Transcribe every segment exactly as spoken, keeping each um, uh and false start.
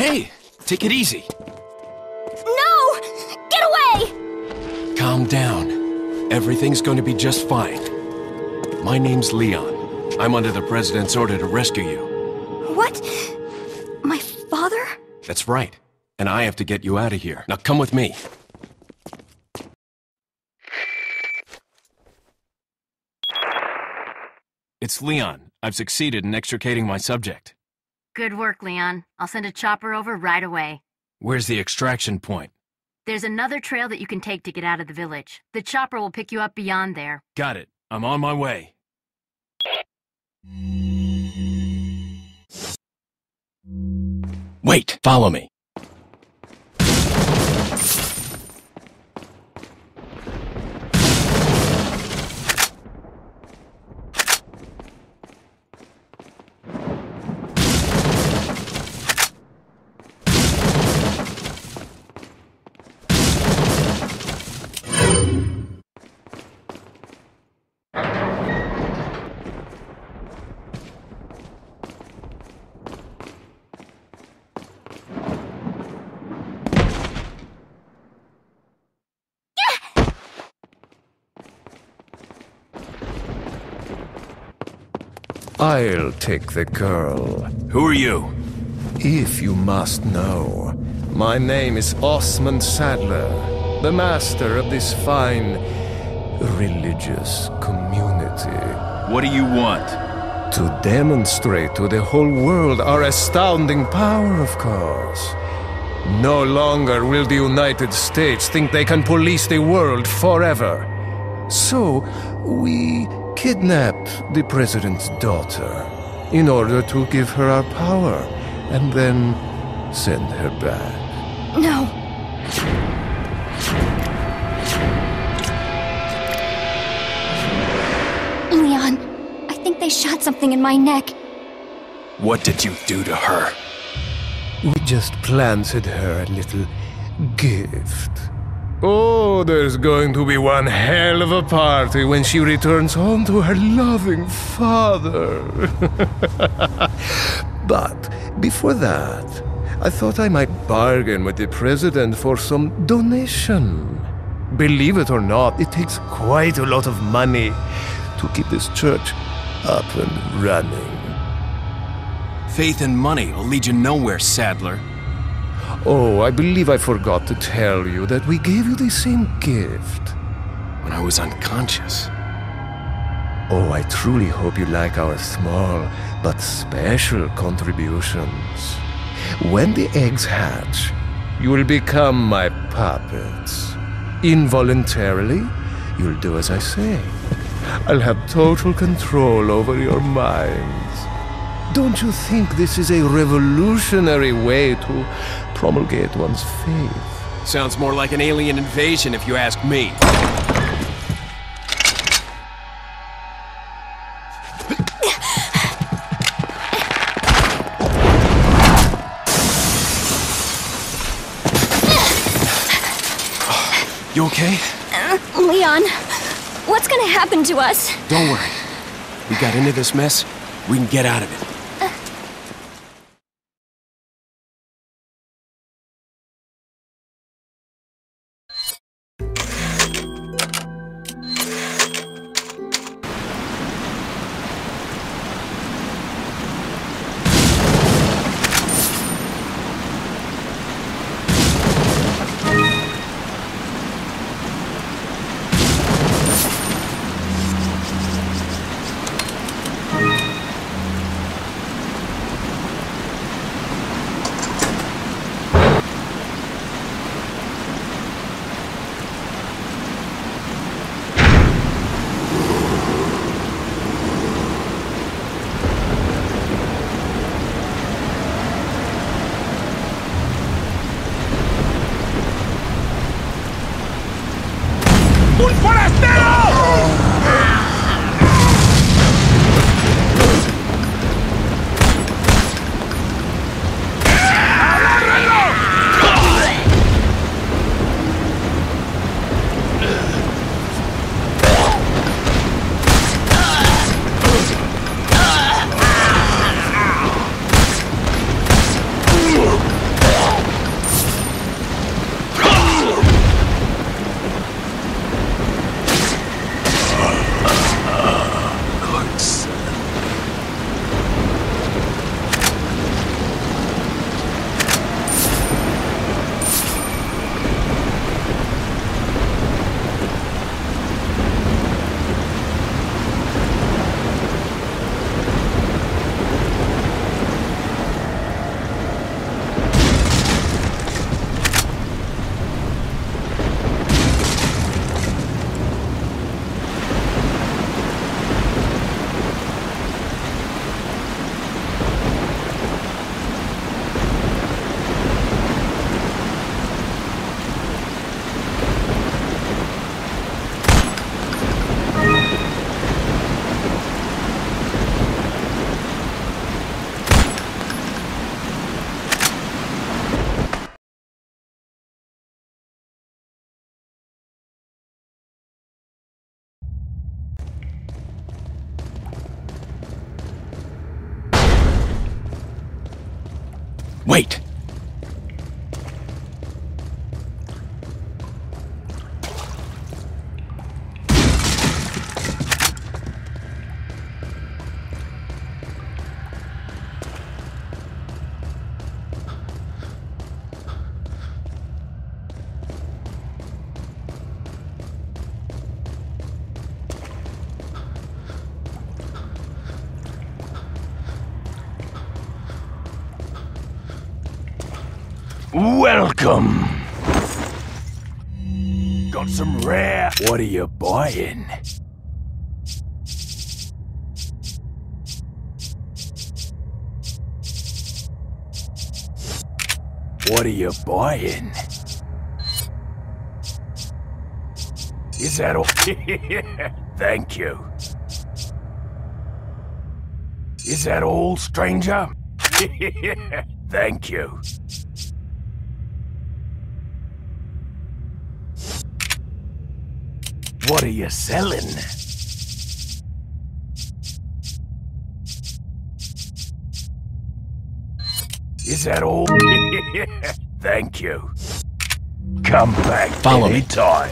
Hey, take it easy. No! Get away! Calm down. Everything's going to be just fine. My name's Leon. I'm under the President's order to rescue you. What? My father? That's right. And I have to get you out of here. Now come with me. It's Leon. I've succeeded in extricating my subject. Good work, Leon. I'll send a chopper over right away. Where's the extraction point? There's another trail that you can take to get out of the village. The chopper will pick you up beyond there. Got it. I'm on my way. Wait! Follow me. I'll take the girl. Who are you? If you must know, my name is Osmond Sadler, the master of this fine religious community. What do you want? To demonstrate to the whole world our astounding power, of course. No longer will the United States think they can police the world forever. So, we kidnapped the president's daughter in order to give her our power and then send her back. No. Leon, I think they shot something in my neck. What did you do to her? We just planted her a little gift. Oh, there's going to be one hell of a party when she returns home to her loving father. But before that, I thought I might bargain with the president for some donation. Believe it or not, it takes quite a lot of money to keep this church up and running. Faith and money will lead you nowhere, Sadler. Oh, I believe I forgot to tell you that we gave you the same gift. When I was unconscious. Oh, I truly hope you like our small but special contributions. When the eggs hatch, you will become my puppets. Involuntarily, you'll do as I say. I'll have total control over your minds. Don't you think this is a revolutionary way to promulgate one's faith? Sounds more like an alien invasion if you ask me. You okay? Uh, Leon, what's gonna happen to us? Don't worry. We got into this mess, we can get out of it. ¡Un forastero! Wait! Welcome! Got some rare... What are you buying? What are you buying? Is that all? Thank you. Is that all, stranger? Thank you. What are you selling? Is that all? Thank you. Come back Follow me. anytime.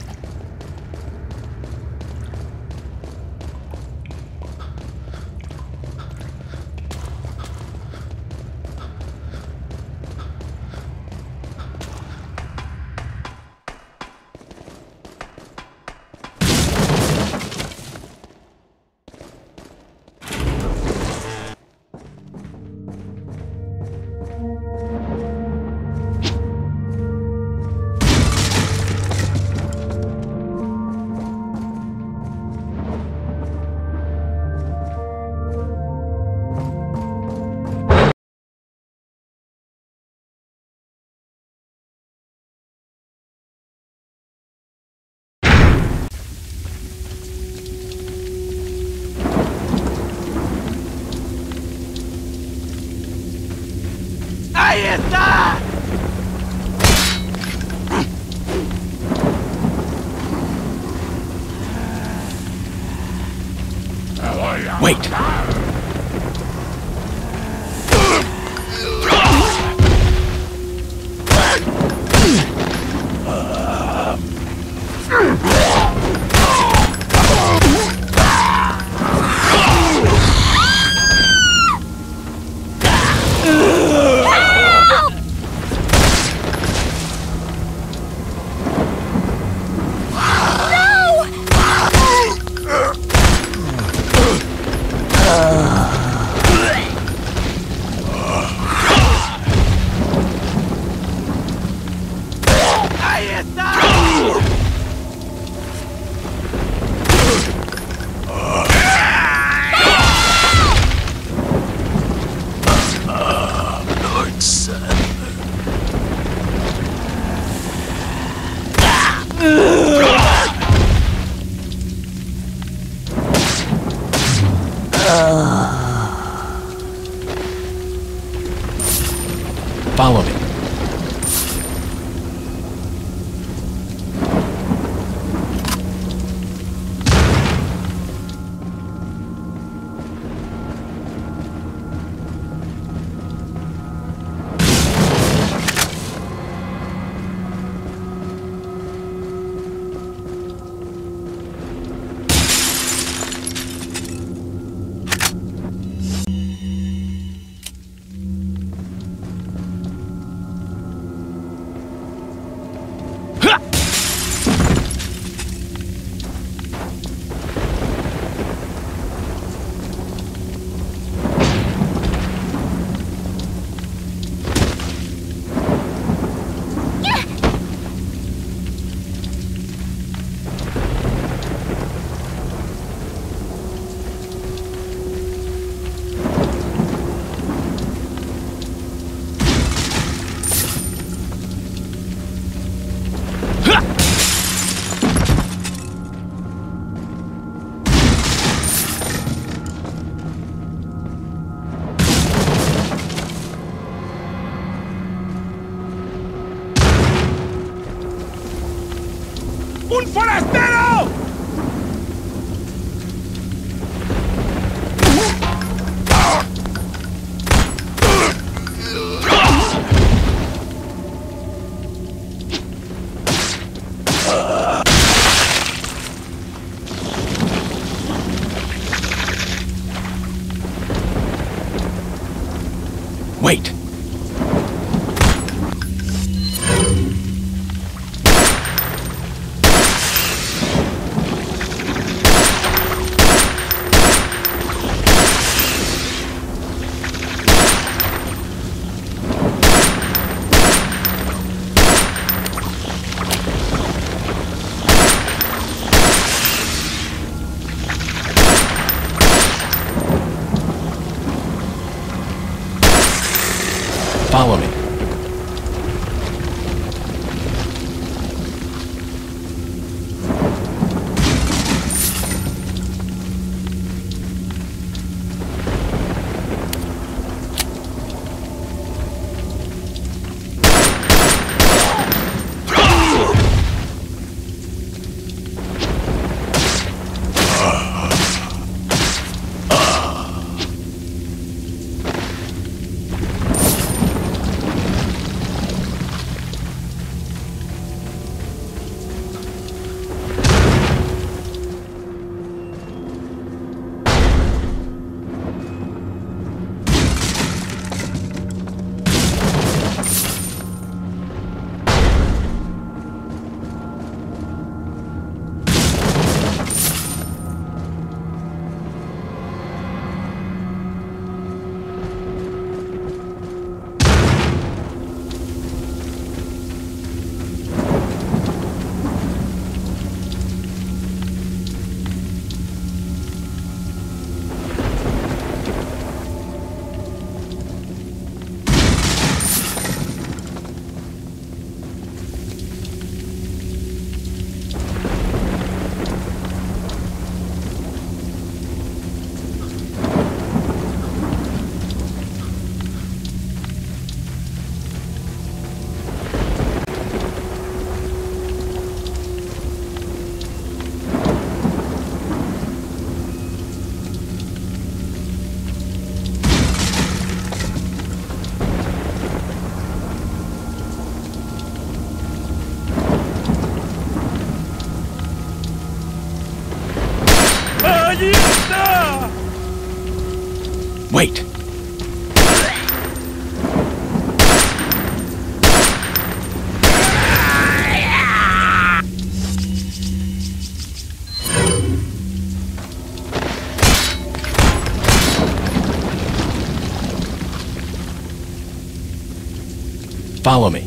Ahí está! Wait! Follow me. ¡Un forastero! Wait! Follow me. Wait! Follow me.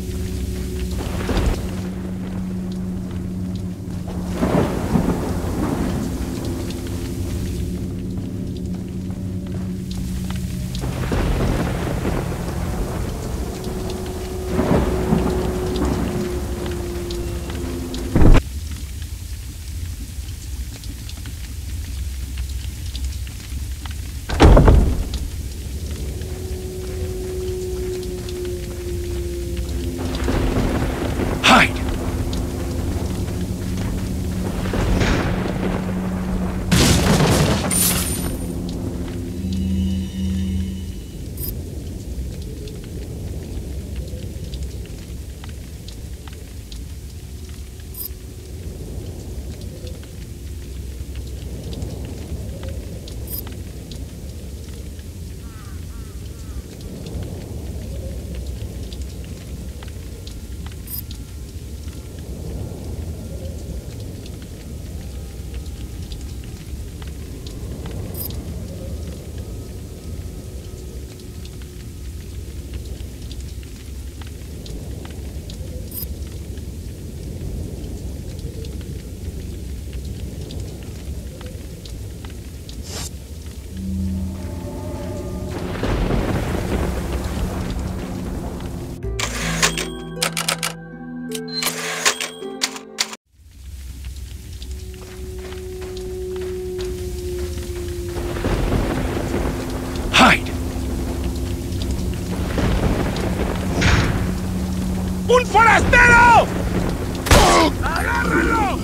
¡Un forastero! ¡Agárralo!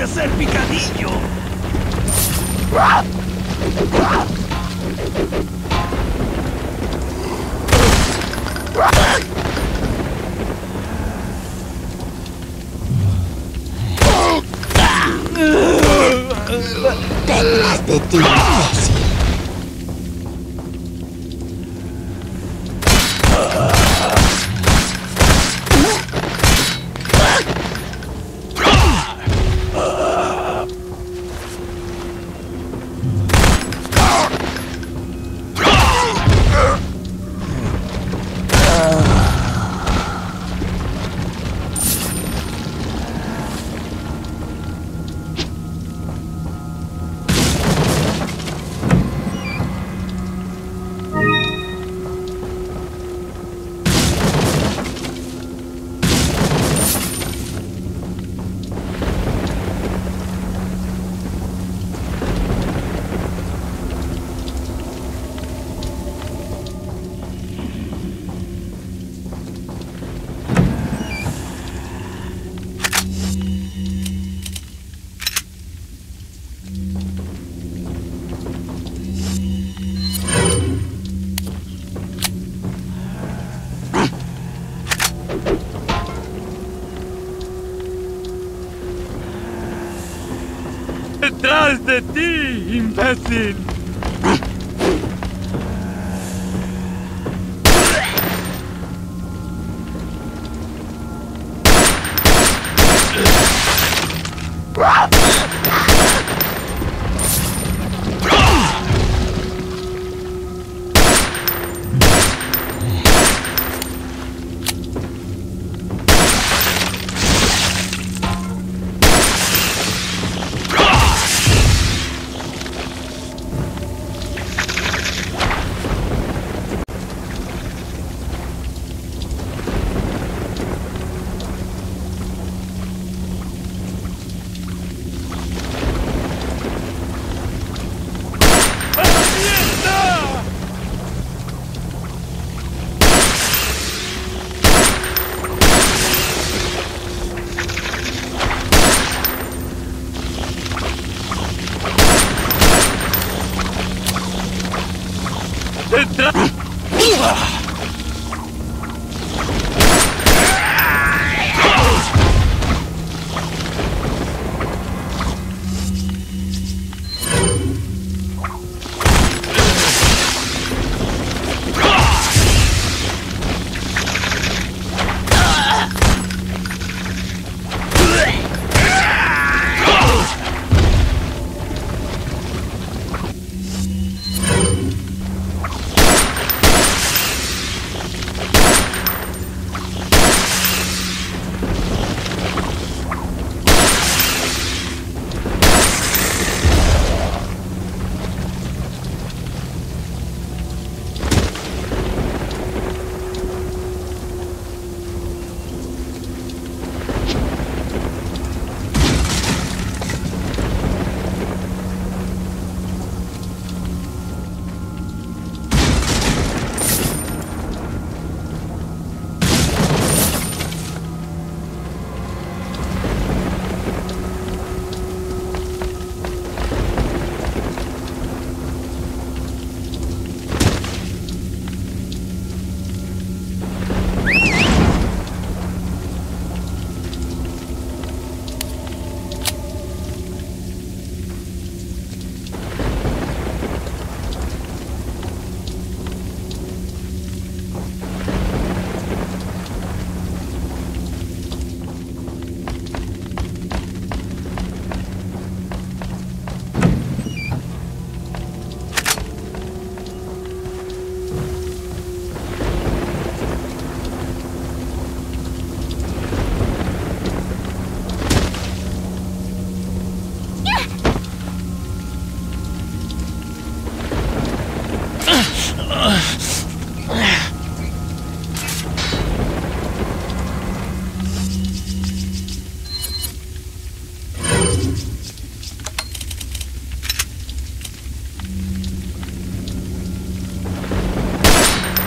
a hacer picadillo. Detrás de ti, imbécil. ¡Detrás de ti, imbécil!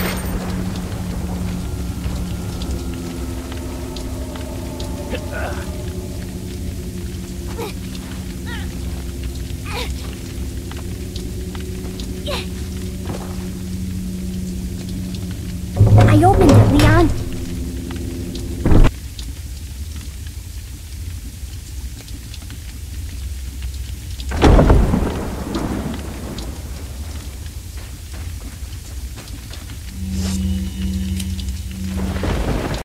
Ugh.